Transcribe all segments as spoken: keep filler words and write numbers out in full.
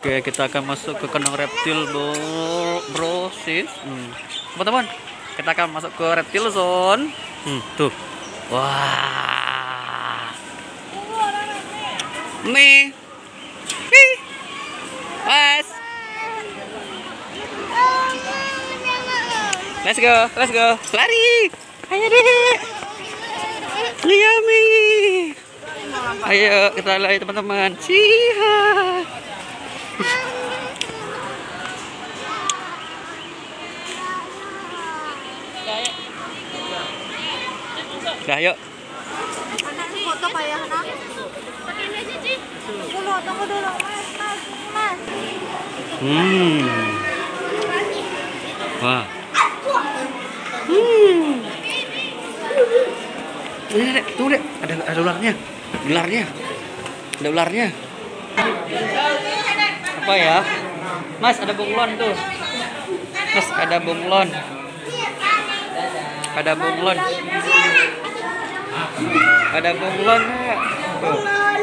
Oke, kita akan masuk ke kandang reptil, bro, bro sis. Hmm. Teman-teman, kita akan masuk ke reptil zone. Hmm, tuh. Wah. Nih. Nih. Mas. Let's go, let's go. Lari. Ayo deh. Yummy. Ayo kita lari teman-teman. Ciha. Dah yuk. Anak foto kayak anak. Pakai ini aja, Ci. Dulu, tunggu dulu, Mas. Mas, Mas. Hmm. Wah. Hmm. Ini dek, tunggu dek. Ada ada ularnya. Ularnya. Ada ularnya. Apa ya? Mas, ada bunglon tuh. Mas, ada bunglon. Ada bunglon. Ada bunglon. Tuh.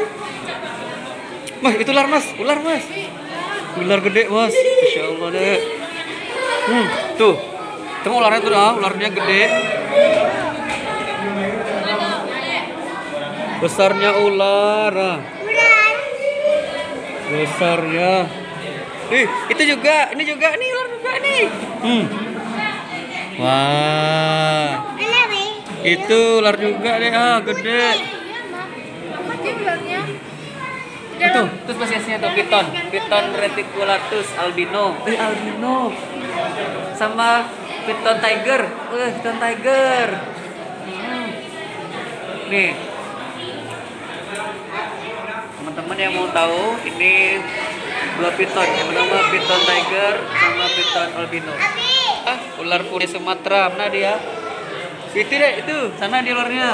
Mas, itu ular, Mas. Ular, Mas. Ular gede, Mas. Masya Allah deh. Hmm, tuh. Tengok ularnya tuh, ah. Ularnya gede. Besarnya ular. Besarnya. Ih, itu juga. Ini juga. Ini ular juga nih. Hmm. Wah. Itu ular juga deh. Ah, gede. Itu, itu spesiesnya tuh piton. Piton reticulatus albino. Eh, albino. Sama piton tiger. Eh, piton tiger. Hmm. Nih. Teman-teman yang mau tahu, ini dua piton. Yang pertama piton tiger sama piton albino. Ah, ular putih Sumatera. Mana dia? Itu deh, itu. Sana di ularnya.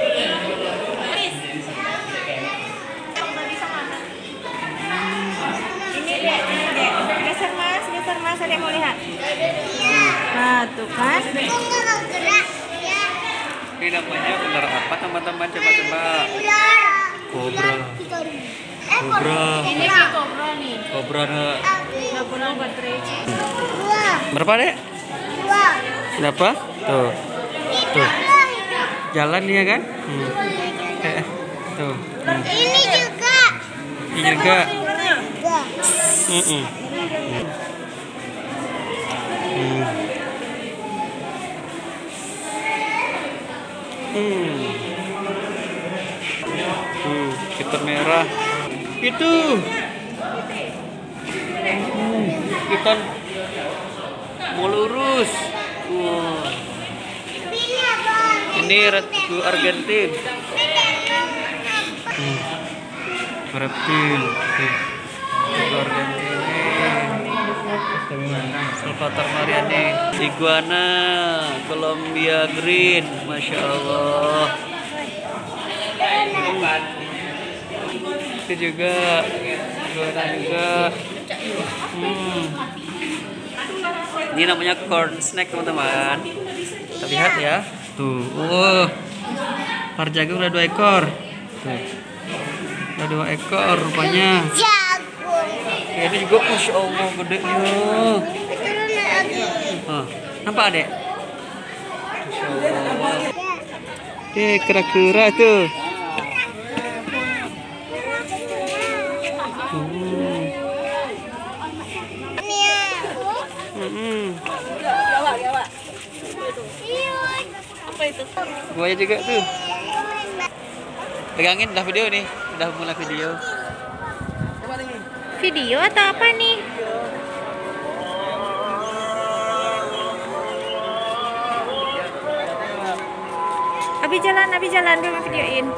Geser Mas, geser Mas, ada yang mau lihat. Nah, tuh kan. Ini namanya ular apa teman-teman? Coba-coba. Kobra. Kobra. Ini sih kobra nih. Kobra. Nggak perlu baterai. Berapa dek? Berapa? Tuh. Tuh. Jalan ya kan? Hmm. Eh, tuh. Hmm. Ini juga. Ini juga. Mm -mm. Hmm. Hmm. Tuh, kita merah. Itu. Hmm. Kita mau lurus. Wow. Ini ratu Argentin. Hmm. Reptil. Ratu Argentin. Salvatore Mariani. Iguana. Colombia green. Masya Allah. Itu juga. Iguana juga. Hmm. Ini namanya corn snake teman-teman. Kita lihat ya. Tuh, wow. Ular jagung udah dua ekor. Tuh. Udah dua ekor rupanya. Ya, ini juga Masya Allah gedenya. Oh, nampak adek? Masya Allah. Eh, kera-kera tuh. Hmm. Hmm. Apa itu? Buaya juga tuh. Pegangin, udah video nih. Udah mulai video. Video atau apa nih? Abi jalan, Abi jalan dulu videoin.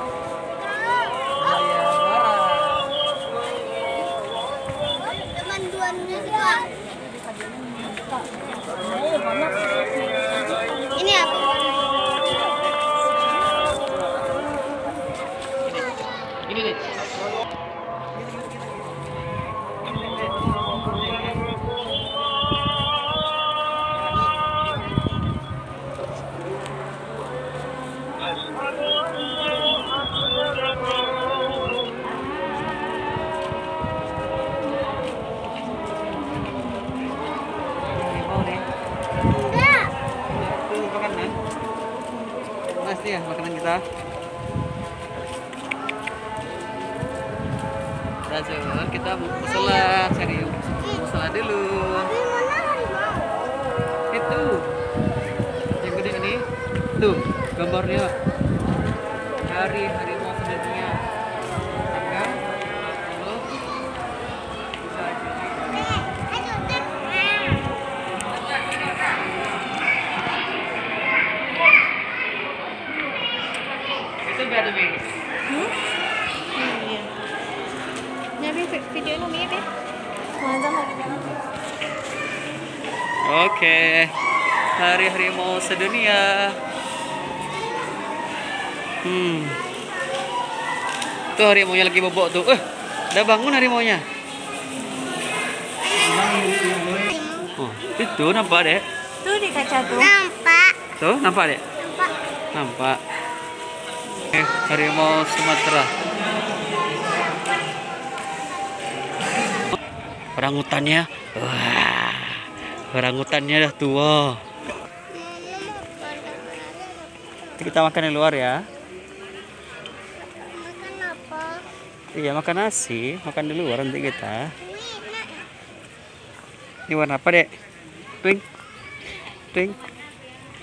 Ini apa? Ini deh. Ini ya makanan kita. Razul, kita mau sholat, serius. Mau sholat dulu. Itu yang gede ini, tuh gambarnya hari harimau sedunia. Kan? Lalu itu beda nih. Hmm? Iya. Nabi video ini Umi ya, Mana sama? Oke, hari harimau sedunia. Hmm, tuh harimaunya lagi bobok tuh. Eh, udah bangun harimaunya. Oh, itu nampak dek. Tuh di kaca tuh. Nampak. Tuh nampak dek. Nampak. Nampak. Eh, harimau Sumatera. Orangutannya, wah, orangutannya udah tua. Kita makan di luar ya. Makan apa? Iya, makan nasi, makan di luar nanti kita. Ini warna apa dek? Pink, pink.